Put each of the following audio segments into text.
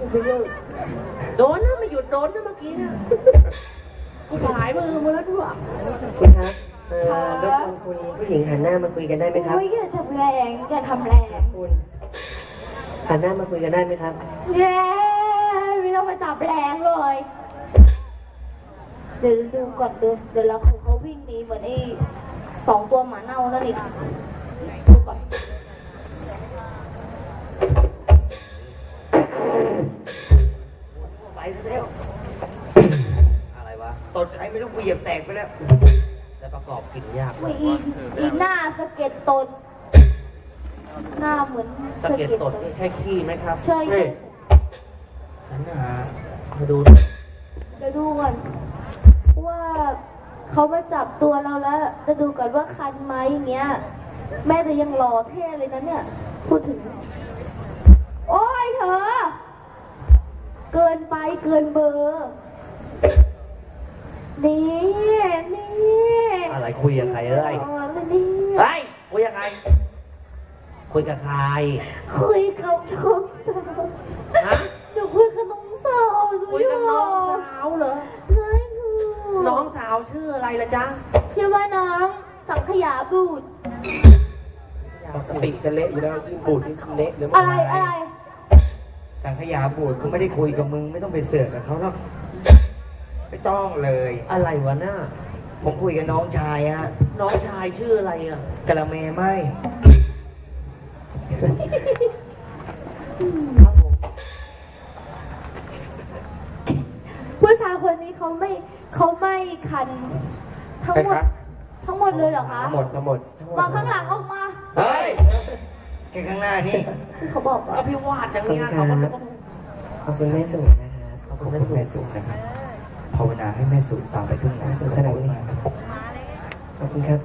ไปเยอะโดนนะไม่หยุดโดนนะเมื่อกี้นะกูหายมือมาแล้วด้วยคุณครับรบกวนคุณผู้หญิงหันหน้ามาคุยกันได้ไหมครับอย่าทำแรงอย่าทำแรงคุณหันหน้ามาคุยกันได้ไหมครับเย้ไม่ต้องมาจับแรงเลยเดี๋ยวดูก่อนเดี๋ยวเราเขาวิ่งหนีเหมือนไอ้2 ตัวหมาเน่านั่นอีกดูก่อนไปแล้วอะไรวะตดใครไม่รู้กูเหยียบแตกไปแล้วแล้วประกอบกินยากอีหน้าสะเก็ดตดหน้าเหมือนสะเก็ดตดใช่ขี้ไหมครับใช่ฉันหามาดูเดี๋ยวดูก่อนว่าเขามาจับตัวเราแล้วจะดูก่อนว่าคันไหมอย่างเงี้ยแม่จะยังหล่อเท่เลยนะเนี่ยพูดถึงโอ้ยเธอเกินไปเกินเบอร์นี่อะไรคุยกับใครเอ้ยเฮ้ยคุยกับใครคุยกับใครคุยกับน้องสาวฮะหนูคุยกับน้องสาวคุยกับน้องสาวเหรอใช่ค่ะน้องสาวชื่ออะไรล่ะจ๊ะชื่อว่าน้องสังขยาบูดปกติจะเละอยู่แล้วยิ่งบูดยิ่งเละหรืออะไรสังขยาบูดเขาไม่ได้คุยกับมึงไม่ต้องไปเสือกกับเขาหรอกไม่ต้องเลยอะไรวะหน้าผมคุยกับน้องชายฮะน้องชายชื่ออะไรอ่ะกะละเมไม่ครับผมผู้ชายคนนี้เขาไม่คันทั้งหมดเลยเหรอคะทั้งหมดมาข้างหลังออกมาเฮ้ยแกข้างหน้านี่เขาบอกว่าพี่วาดอย่างนี้เขาก็ต้องขอบคุณแม่สุนะครับขอบคุณแม่สุนะครับภาวนาให้แม่สุตามไปทุ่งนาสุขนาดนี้ขอบคุณครับ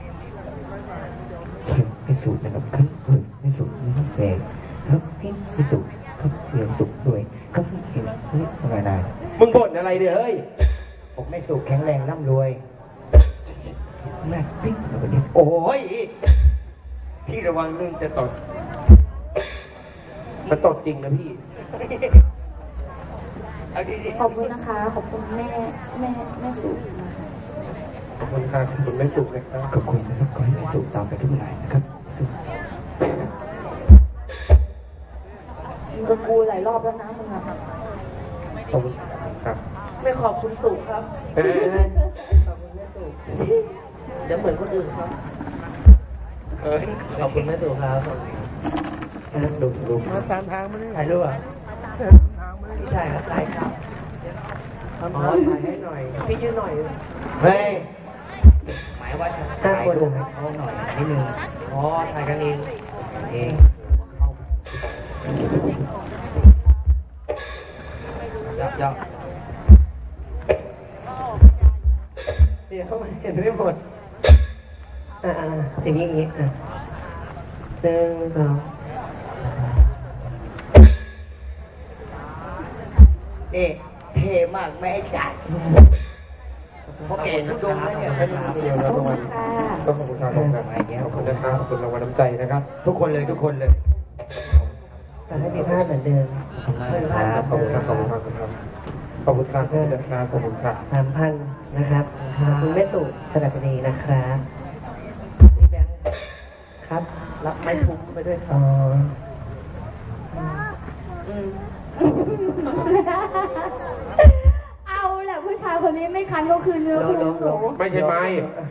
แม่สุนะครับขึ้นแม่สุนี่แรงครับแม่สุครับเรียนสุด้วยครับเห็นนี่ทำไมนายมึงบ่นอะไรเดี๋ยวเฮ้ยผมแม่สุแข็งแรงร่ำรวยแม่ปิ๊งแล้วก็เนี่ยโอ้ยพี่ระวังเรื่องจะตดมันตดจริงนะพี่ขอบคุณนะคะขอบคุณแม่สุขอบคุณค่ะขอบคุณแม่สุนะครับขอบคุณนะครับขอให้แม่สุตามไปทุกงานนะครับสุมึงกับกูหลายรอบแล้วนะมึงอะขอบคุณครับไม่ขอบคุณสุครับขอบคุณแม่สุเดี๋ยวเหมือนคนอื่นครับขอบคุณแม่สุครับดูมาตามทางมาเลยถ่ายรูปอ่ะถ่ายครับถ่ายครับถ่ายให้หน่อยพี่ชื่อหน่อยเฮ้ยหมายว่าถ่ายรูปให้เขาหน่อยนิดนึงอ๋อถ่ายกันเองยับเดี๋ยวมันเห็นไม่หมดอย่างนี้1 2นี่เท่มากแม่จัดเพราะแกชุดดงเนี่ยเป็นเดียวแล้วตรงนั้นก็ขอบคุณครับขอบคุณนะครับขอบคุณรางวัลน้ำใจนะครับทุกคนเลยแต่ให้มีภาพเหมือนเดิมขอบคุณครับขอบคุณครับขอบคุณครับขอบคุณครับ3,000นะครับคุณแม่สุสระบุรีนะครับนี่แบงค์ครับรับไม้ทุบไปด้วยครับเอาแหละผู้ชายคนนี้ไม่คันก็คือเนื้อคู่หนูไม่ใช่ไม้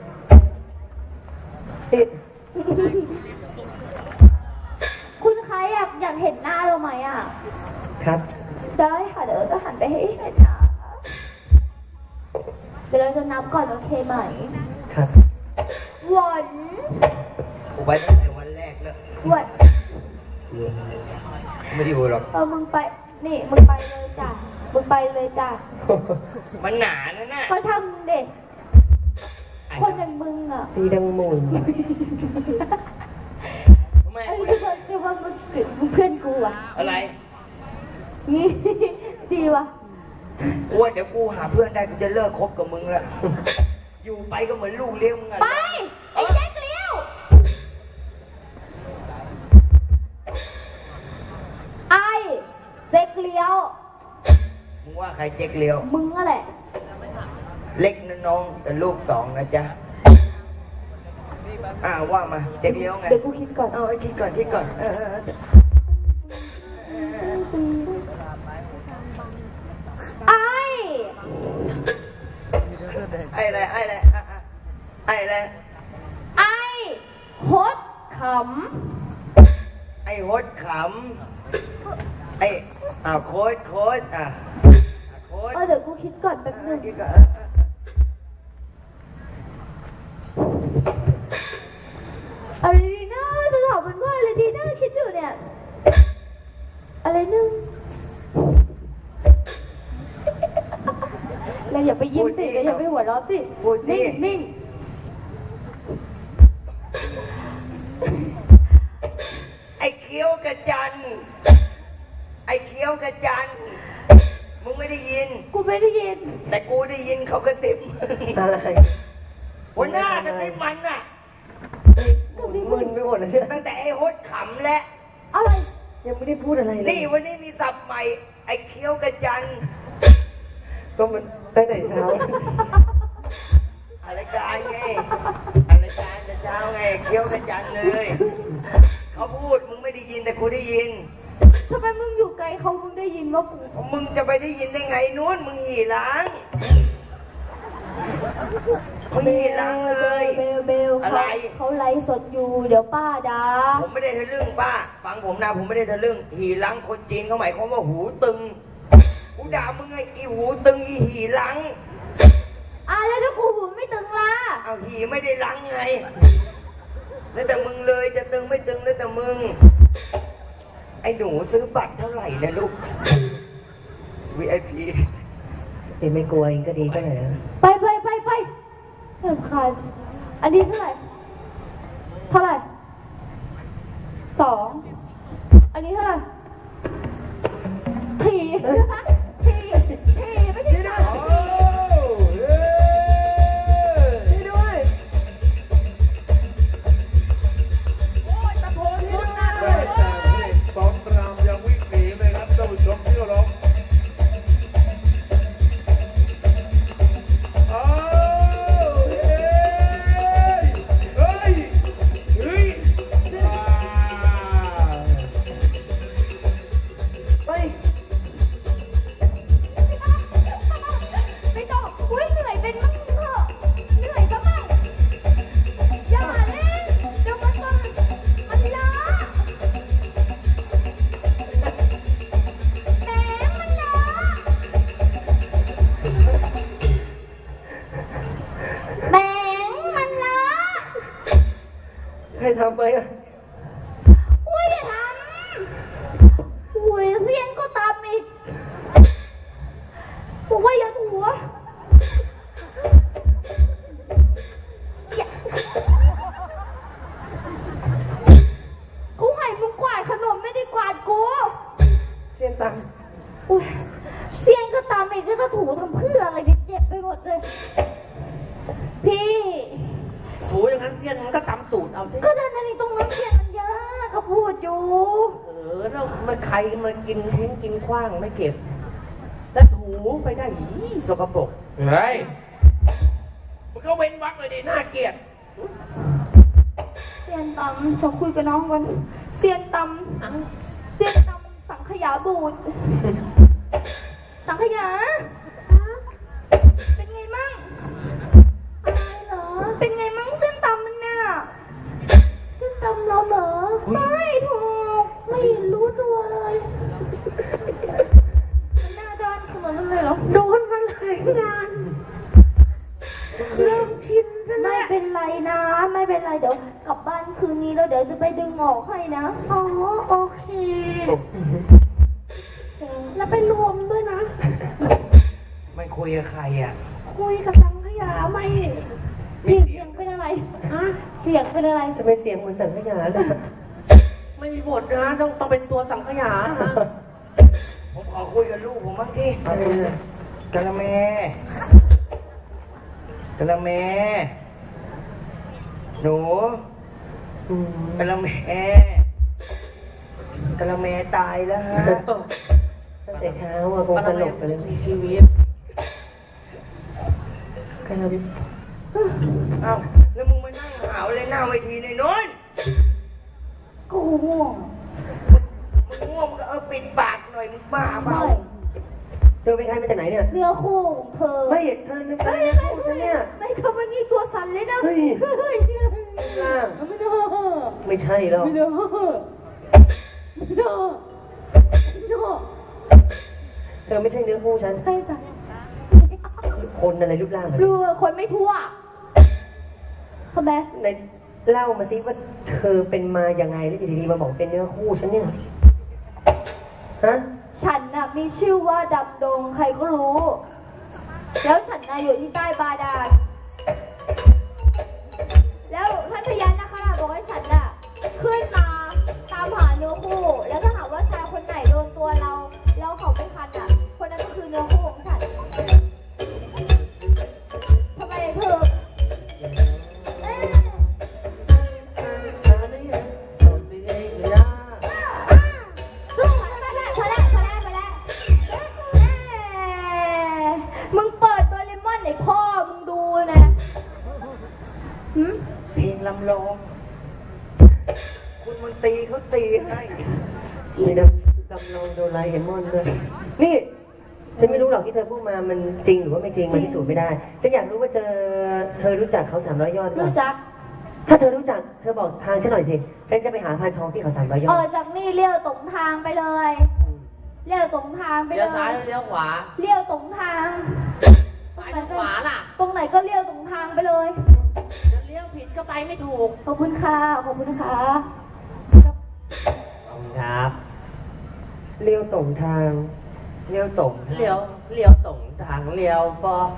คุณใครอยากเห็นหน้าเราไหมอ่ะครับได้ค่ะเดี๋ยวจะหันไปให้เห็นนะเดี๋ยวเราจะนับก่อนโอเคไหมครับวันไปตั้งแต่วันแรกแล้ววันไม่ได้ดูหรอกมึงไปนี่มึงไปเลยจ้ะมันหนานะน่ะก็ช่างเด็กคนอย่างมึงอ่ะตีดังมูลทำไมเดี๋ยวว่ามึงเพื่อนกูอ่ะอะไรนี่ดีวะว่าเดี๋ยวกูหาเพื่อนได้กูจะเลิกคบกับมึงแล้วอยู่ไปก็เหมือนลูกเลี้ยงมึงอะไปไอ้แจ๊คเลี้ยวไอ้เซ็กเลี้ยวยวมึงว่าใครเจ๊กเลี้ยวมึงนั่นแหละเล็กนะน้องแต่ลูกสองนะจ๊ะว่ามาเจ๊กเลี้ยวไงเดี๋ยวกูคิดก่อนเอาไอ้คิดก่อนไอ้อะไรไอ้ฮดขำไอ้ฮดขำไอ้โค้ดโค้ดเดี๋ยวกูคิดก่อนแป๊บนึงคิดก่อนอะไรดีนะจะตอบมันว่าอะไรดีนะคิดอยู่เนี่ยอะไรนึงเราอย่าไปยิ้มสิเราอย่าไปหัวเราะสินิ่งไอ้เคี้ยวกระจันมึงไม่ได้ยินกูไม่ได้ยินแต่กูได้ยินเขากระซิบอะไรหัวหน้ากระซิบมันน่ะมึนไปหมดเลยเนี่ยตั้งแต่ไอ้ฮดขำและอะไรยังไม่ได้พูดอะไรเลยนี่วันนี้มีศัพท์ใหม่ ไอ้เคี้ยวกระจันก็มันตั้งแต่เช้าอะไรการไงอะไรการแต่เช้าไงเคี้ยวกระจันเลยเขาพูดมึงไม่ได้ยินแต่กูได้ยินทำไมมึงอยู่ไกลเขามึงได้ยินว่ากูมึงจะไปได้ยินได้ไงนู้นมึงหี่ล้างมึงหี่ล้างเลยเบลอะไรเขาไลฟ์สดอยู่เดี๋ยวป้าด่าผมไม่ได้ทะลึ่งป้าฟังผมนะผมไม่ได้ทะลึ่งหี่ล้างคนจีนเขาหมายความว่าหูตึงกูด่ามึงไงอีหูตึงอีหี่ล้างแล้วถ้ากูหูไม่ตึงล่ะเอาหี่ไม่ได้ล้างไงแล้วแต่มึงเลยจะตึงไม่ตึงแล้วแต่มึงไอ้หนูซื้อบัตรเท่าไหร่นะลูก VIP เองไม่กลัวเองก็ดีก็ไหนนะไปเริ่มคานอันนี้เท่าไหร่2อันนี้เท่าไหร่ทีไม่ใช่สามนี่ด้วยได้จากที่ป้อมรามยังวิ่งหนีไหมครับท่านผู้ชมที่เคารพอ้าวเฮ้ยไปไม่ต้องอุ้ยเหนื่อยเป็นมั่งเถอะเหนื่อยก็มั่งอย่าเล่นเดี๋ยวมันล้าแหมมันล้า แบงมันล้าให้ทำไปอ่ะอุ้ยอย่าทำอุ้ยเสียงก็ตามอีกบอกว่าอย่าหัวกูให้มึงกวาดขนมไม่ได้กวาดกูเสียงตังอุ้ยเสียงก็ตามอีกก็จะถูทำเพื่ออะไรเนี่ยเจ็บไปหมดเลย พี่โหอย่างนั้นเสี้ยนมันก็ตำตูดเอาสิก็นั่นนี่ตรงนั้นเสียงมันเยอะก็พูดอยู่แล้วมันใครมากินทิ้งกินขว้างไม่เก็บ แล้วถูไปได้ยี่สกปรกเฮ้ยมันก็เว้นวักเลยดิน่าเกลียดเสียงตำขอคุยกับน้องก่อนเสียงตำสังขยาบูดสังขยาเป็นไงมั่งอะไรเหรอเป็นไงมั่งเส้นตำมันน่ะเส้นตำเราเหรอใช่ถูกไม่เห็นรู้ตัวเลยมันหน้าด้านขนาดนั้นเลยเหรอโดนมาหลายงาน เริ่มชินซะแล้ไม่วเป็นไรนะไม่เป็นไรเดี๋ยวกลับบ้านคืนนี้แล้วเดี๋ยวจะไปดึงออกให้นะอ๋อโอเค แล้วไปรวมด้วยนะไม่คุยกับใครอ่ะคุยกับสังขยาไม่นี่เสียงเป็นอะไรฮะเสียงเป็นอะไรจะไปเสียงเหมือนสังขยาเลยไม่มีบทนะต้องเป็นตัวสังขยาฮะผมขอคุยกับลูกผมบ้างที่อะไรเนี่ยกะละแมหนูอืมกะละแมตายแล้วฮะตั้งแต่เช้าอะคงสลบไปเลยมีชีวิตกันเราเอ้าแล้วมึงมานั่งหาวเลยหน้าเวทีในโน้นกูง่วงมึงง่วงมึงก็ปิดปากหน่อยมึงบ้าเปล่าไม่เธอเป็นใครมาจากไหนเนี่ยเนื้อคู่ของเธอไม่เธอเป็นใครฉันเนี่ยไม่เธอมันนี่ตัวสั่นเลยนะเฮ้ย ล่างไม่ได้ไม่ใช่หรอกไม่ได้ไม่ได้ไม่ได้เธอไม่ใช่เนื้อคู่ฉันใช่จ้ะคนอะไรรูปร่างแบบรู้นี้ว่าคนไม่ทั่วทำไมในเล่ามาสิว่าเธอเป็นมายังไงแล้วอยู่ดีๆมาบอกเป็นเนื้อคู่ฉันเนี่ยฮะฉันน่ะมีชื่อว่าดำดงใครก็รู้ แล้วฉันน่ะอยู่ที่ใต้บาดาลแล้วท่านพญานาคราชบอกให้ฉันน่ะขึ้นมาตามหาเนื้อคู่ แล้วถ้าหากว่าชายคนไหนโดนตัวเราแล้วเขาไม่คันอ่ะ คนนั้นก็คือเนื้อคู่ของฉันทำไมเธอเอ๊ะมึงเปิดโดเรมอนให้พ่อมึงดูนะหืมเพลงลำลองคุณมนตรีเขาตีให้มีดำลองโดราเอมอนด้วยนี่ฉันไม่รู้หรอกที่เธอพูดมามันจริงหรือว่าไม่จริงมันพิสูจน์ไม่ได้ฉันอยากรู้ว่าเธอรู้จักเขา300 ยอดหรือเปรู้ล่าจักถ้าเธอรู้จักเธอบอกทางฉันหน่อยสิฉันจะไปหาพานทองที่เขา300 ยอดจากนี่เลี้ยวตรงทางไปเลยเลี้ยวตรงทางไปเลยเลี้ยวซ้ายเลี้ยวขวาเลี้ยวตรงทางซ้ายหรือขวาล่ะตรงไหนก็เลี้ยวตรงทางไปเลยจะเลี้ยวผิดก็ไปไม่ถูกขอบคุณค่ะ ขอบคุณค่ะขอบคุณครับเลี้ยวตรงทางเลี้ยวตรงเลี้ยวตรงทางเลี้ยวปอ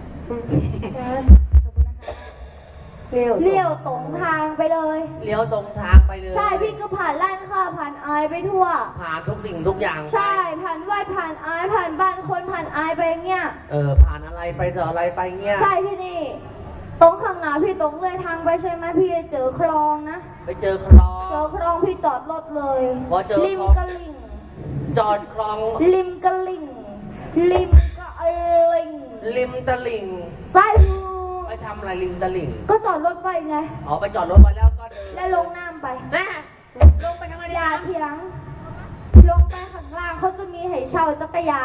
เลี้ยวเลี้ยวตรงทางไปเลยเลี้ยวตรงทางไปเลยใช่พี่ก็ผ่านร้านค้าผ่านอายไปทั่วผ่านทุกสิ่งทุกอย่างไปใช่ผ่านวัดผ่านอายผ่านบ้านคนผ่านอายไปอย่างเงี้ยผ่านอะไรไปต่ออะไรไปเงี้ยใช่ที่นี่ ตรงข้างหน้าพี่ตรงเลยทางไปใช่ไหมพี่จะเจอคลองนะไปเจอคลองเจอคลองพี่จอดรถเลยพอเจอริมคลองกะลิงจอดคลองริมกะลิงริมกะลิงริมตลิ่งซ้ายมือไปทำอะไรริมตลิ่งก็จอดรถไว้ไงอ๋อไปจอดรถไว้แล้วก็เดินแล้วลงน้ำไปแน่ลงไปทำไมอเนี่ยย่าเถียง ลงไปข้างล่างเขาจะมีให้เช่าจักรยาน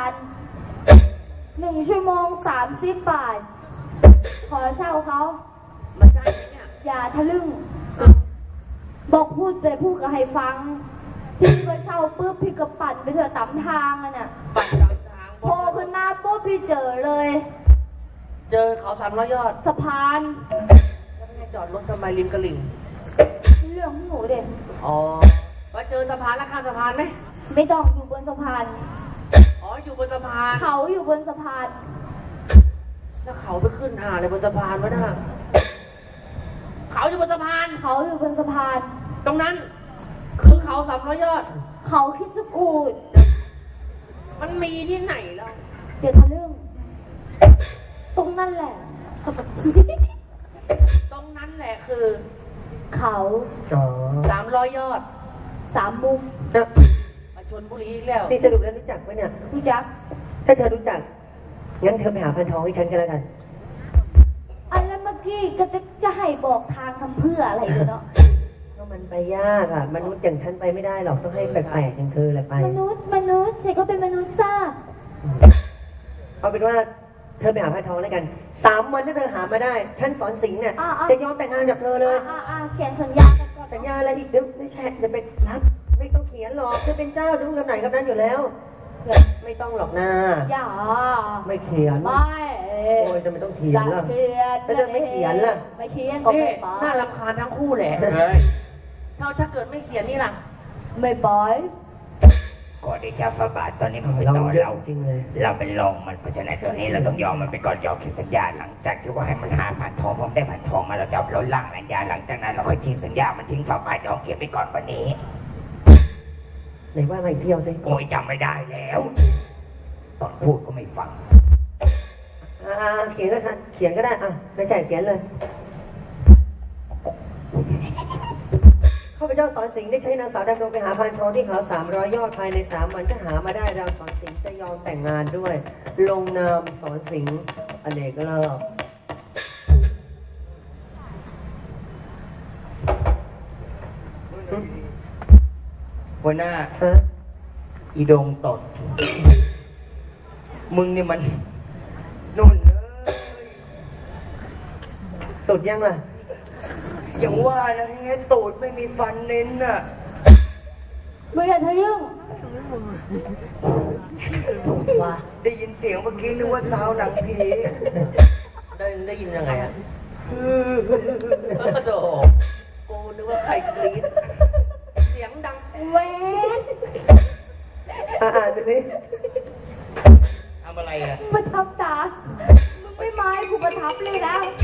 1 ชั่วโมง 30 บาท ขอเช่าเขามันใช่ไหมเนี่ยอย่าทะลึ่ง บอกพูดแต่พูดก็ให้ฟัง พี่ก็เช่าปุ๊บพี่ก็ปั่นไปเถอะตามทางอะน่ะปั่นตามทางโผล่ขึ้นมาปุ๊บพี่เจอเลยเจอเขา300 ยอดสะพานแล้วไม่ให้จอดรถทำไมริมกะลิ่งเรื่องของหนูเด่นอ๋อมาเจอสะพานแล้วข้ามสะพานไหมไม่ต้องอยู่บนสะพานอ๋ออยู่บนสะพานเขาอยู่บนสะพานแล้วเขาไปขึ้นหาอะไรบนสะพานวะน่ะเขาอยู่บนสะพานเขาอยู่บนสะพานตรงนั้นคือเขา300 ยอดเขาคิดสกูดมันมีที่ไหนแล้วเดี๋ยวทะลึ่ง ตรงนั่นแหละตรงนั้นแหละคือเขาอ๋อ 300 ยอด 3 มุมนะมาชนบุรีอีกแล้วนี่สรุปแล้วรู้จักไหมเนี่ยรู้จักถ้าเธอรู้จักงั้นเธอไปหาพานทองให้ฉันก็แล้วกันอันแล้วเมื่อกี้ก็จะให้บอกทางทำเพื่ออะไรเนาะก็มันไปยากอ่ะมนุษย์อย่างฉันไปไม่ได้หรอกต้องให้แปลกๆอย่างเธอแหละไปมนุษย์ฉันก็เป็นมนุษย์จ้าเอาเป็นว่าเธอไปหาพานทองแล้วกัน 3 วันถ้าเธอหามาได้ ฉันสอนสิงห์เนี่ยจะยอมแต่งงานกับเธอเลยเขียนสัญญากันก่อนสัญญาอะไรอีกเดี๋ยวไม่ใช่จะไปรับไม่ต้องเขียนหรอกเธอเป็นเจ้าจะพูดคำไหนคำนั้นอยู่แล้ว ไม่ต้องหรอกนะอย่าไม่เขียนไม่โอ้ยจะไม่ต้องเขียนจะล่ะเขียนถ้าเธอไม่เขียนล่ะไม่เขียนก็นี่ไม่ปล่อยน่ารำคาญทั้งคู่แหละถ้าเกิดไม่เขียนนี่ล่ะไม่ปล่อยก่อนที่จะฝาบาทตอนนี้มันเป็นเราต่อเยอะเราจริงเลยเราเป็นรองมันเพราะฉะนั้นตอนนี้เราต้องยอมมันไปก่อนยอมเขียนสัญญาหลังจากที่ว่าให้มันหาผ่านทองผมได้ผ่านทองมาเราจะเอาเราล่างสัญญาหลังจากนั้นเราค่อยทิ้งสัญญามันทิ้งฝาบาทยอมเขียนไปก่อนวันนี้ไหนว่ามาอีกเที่ยวสิโอ้ยจำไม่ได้แล้วตอนพูดก็ไม่ฟังเขียนก็ค่ะเขียนก็ได้อ่ะไม่ใช่เขียนเลย เขาข้าพเจ้าสอนสิงห์ได้ใช้นางสาวดำดงไปหาพานทองที่เขา300 ยอดภายใน3 วันถ้าหามาได้เราสอนสิงห์จะยอมแต่งงานด้วย ลงนามสอนสิงห์อเนกเลิศหัวหน้าฮะอีดงตด มึงนี่มันนุ่นเลยสุดยังล่ะอย่างว่านะเฮ้ยตูดไม่มีฟันเน้นน่ะไม่อยากทะลึ่งว่าได้ยินเสียงเมื่อกี้นึกว่าซาวหนังผีได้ยินยังไงอ่ะโธ่กูนึกว่าใครกรี๊ดเสียงดังเวทอ่านไปสิทำอะไรอ่ะประทับตา ไม่ไม้กูประทับเลยนะ